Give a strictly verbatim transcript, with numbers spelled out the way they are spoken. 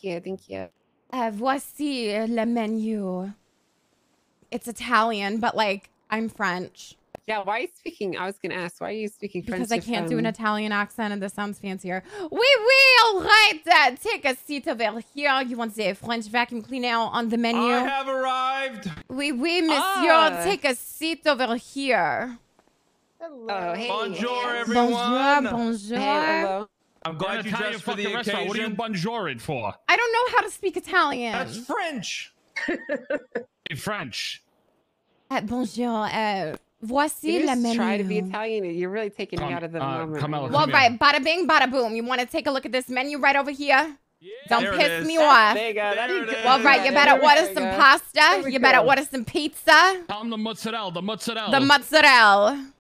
you, thank you. Uh, voici le menu. It's Italian, but like I'm French. Yeah, why are you speaking? I was gonna ask, why are you speaking French? Because I if, can't um... do an Italian accent and this sounds fancier. Oui, oui, all right. Uh, take a seat over here. You want the French vacuum cleaner on the menu? I have arrived. Oui, oui, monsieur. Ah. Take a seat over here. Hello. Oh, hey. Bonjour, everyone. Bonjour, bonjour. Hey, hello. I'm glad An you Italian dressed for the fucking restaurant. What are you occasion. bonjour for? I don't know how to speak Italian. That's French. In French. Uh, bonjour. Uh, voici You le just menu. try to be Italian. You're really taking Come, me out of the uh, moment. Carmella, Well, come right. Bada bing, bada boom. You want to take a look at this menu right over here? Yeah, Don't there it piss is. me off. There you go. There There you it go. is. Well, right. You better There order you some go. pasta. we You better go. order some pizza. Tell him the mozzarella, the mozzarella. The mozzarella.